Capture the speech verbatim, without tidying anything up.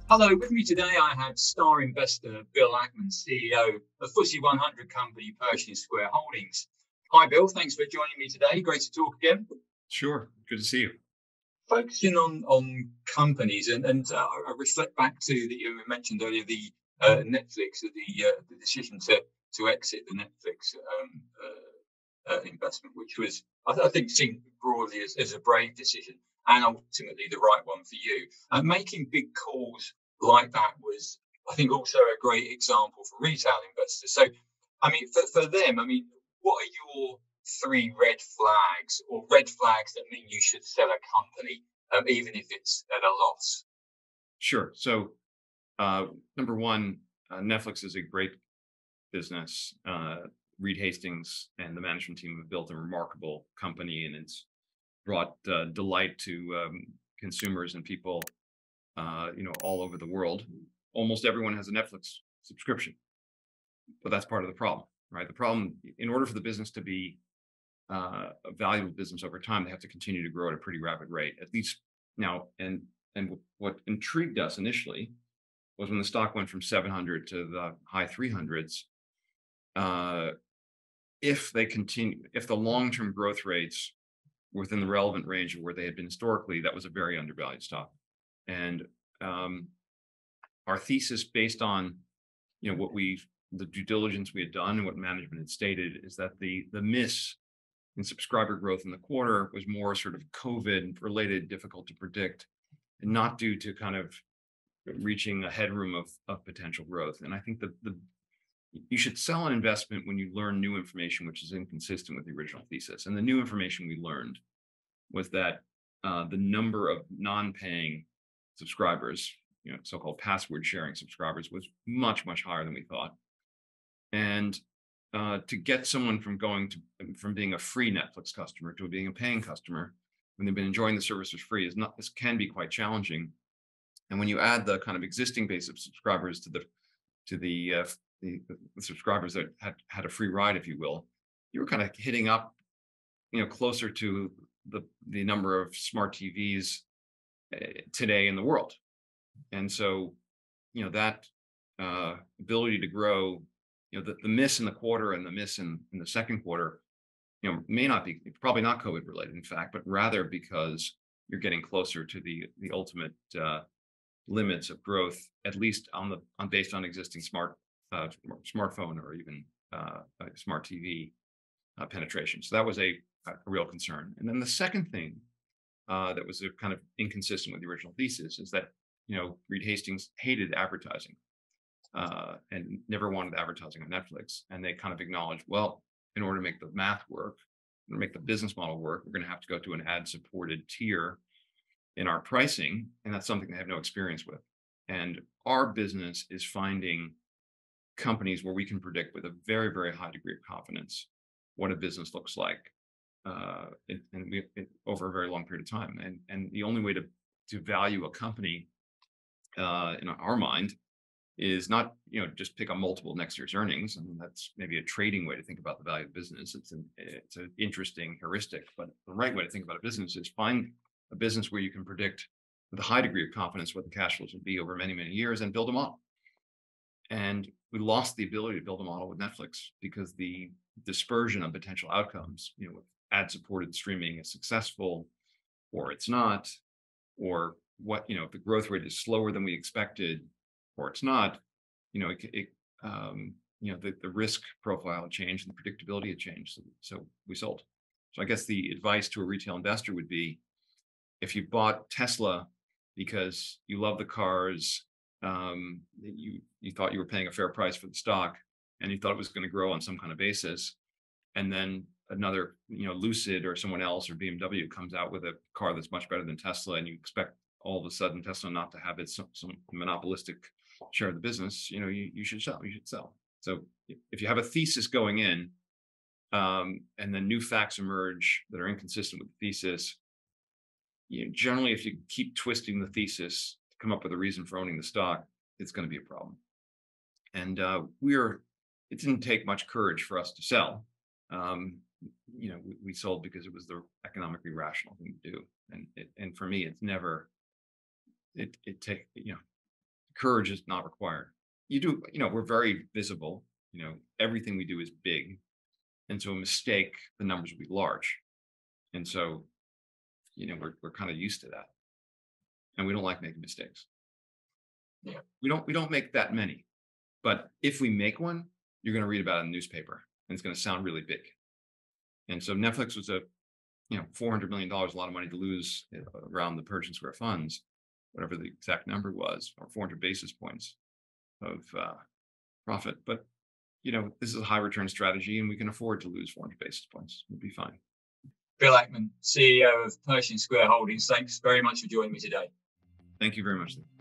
Hello, with me today I have star investor Bill Ackman, C E O of FTSE one hundred company Pershing Square Holdings. Hi, Bill. Thanks for joining me today. Great to talk again. Sure. Good to see you. Focusing on on companies, and and uh, I reflect back to the you mentioned earlier the uh, Netflix, uh, the uh, the decision to to exit the Netflix um, uh, uh, investment, which was I, th- I think seen broadly as, as a brave decision and ultimately the right one for you. Uh, making big calls like that was, I think, also a great example for retail investors. So, I mean, for, for them, I mean, what are your three red flags or red flags that mean you should sell a company, um, even if it's at a loss? Sure. So, uh, number one, uh, Netflix is a great business. Uh, Reed Hastings and the management team have built a remarkable company, and it's brought uh, delight to um, consumers and people, uh, you know, all over the world. Almost everyone has a Netflix subscription, but that's part of the problem, right? The problem, in order for the business to be uh, a valuable business over time, they have to continue to grow at a pretty rapid rate, at least now. And and what intrigued us initially was when the stock went from seven hundred to the high three hundreds. Uh, if they continue, if the long-term growth rates were within the relevant range of where they had been historically, that was a very undervalued stock. And um, our thesis, based on you know what we the due diligence we had done and what management had stated, is that the the miss in subscriber growth in the quarter was more sort of COVID related, difficult to predict, and not due to kind of reaching a headroom of, of potential growth. And I think that the you should sell an investment when you learn new information which is inconsistent with the original thesis. And the new information we learned was that uh, the number of non-paying subscribers, you know, so-called password sharing subscribers, was much, much higher than we thought. And uh, to get someone from going to from being a free Netflix customer to being a paying customer when they've been enjoying the services free is not this can be quite challenging. And when you add the kind of existing base of subscribers to the to the uh, the, the subscribers that had had a free ride, if you will, you were kind of hitting up, you know, closer to the the number of smart T Vs uh, today in the world. And so, you know, that uh, ability to grow, you know, the, the miss in the quarter and the miss in, in the second quarter, you know, may not be probably not COVID related, in fact, but rather because you're getting closer to the the ultimate uh, limits of growth, at least on the on based on existing smart uh, smartphone or even uh, uh, smart T V uh, penetration. So that was a, a real concern. And then the second thing uh, that was a kind of inconsistent with the original thesis is that you know Reed Hastings hated advertising uh, and never wanted advertising on Netflix. And they kind of acknowledged, well, in order to make the math work, to make the business model work, we're going to have to go to an ad-supported tier in our pricing, and that's something they have no experience with. And our business is finding companies where we can predict with a very, very high degree of confidence what a business looks like, uh, it, and we, it, over a very long period of time. And and the only way to to value a company uh, in our mind is not you know just pick a multiple of next year's earnings. I mean, that's maybe a trading way to think about the value of business. It's an it's an interesting heuristic, but the right way to think about a business is find a business where you can predict with a high degree of confidence what the cash flows will be over many many years and build a model. And we lost the ability to build a model with Netflix because the dispersion of potential outcomes, you know, with ad supported streaming is successful or it's not, or what you know if the growth rate is slower than we expected or it's not, you know it, it um you know the, the risk profile had changed and the predictability had changed, so, so we sold. So I guess the advice to a retail investor would be, if you bought Tesla because you love the cars, um you you thought you were paying a fair price for the stock and you thought it was going to grow on some kind of basis, and then another, you know, Lucid or someone else or B M W comes out with a car that's much better than Tesla, and you expect all of a sudden Tesla not to have its some, some monopolistic share of the business, you know, you, you should sell. You should sell. So if you have a thesis going in, um, and then new facts emerge that are inconsistent with the thesis, you know, generally, if you keep twisting the thesis to come up with a reason for owning the stock, it's going to be a problem. And uh, we're it didn't take much courage for us to sell. Um, you know, we, we sold because it was the economically rational thing to do. And it, and for me, it's never it it take you know Courage is not required. You do, you know, we're very visible. You know, everything we do is big. And so a mistake, the numbers will be large. And so, you know, we're we're kind of used to that. And we don't like making mistakes. Yeah. We don't we don't make that many. But if we make one, you're going to read about it in the newspaper and it's going to sound really big. And so Netflix was a, you know, four hundred million dollars, a lot of money to lose uh, around the Pershing Square funds, whatever the exact number was, or four hundred basis points of uh, profit. But, you know, this is a high return strategy and we can afford to lose four hundred basis points. We'll be fine. Bill Ackman, C E O of Pershing Square Holdings. Thanks very much for joining me today. Thank you very much.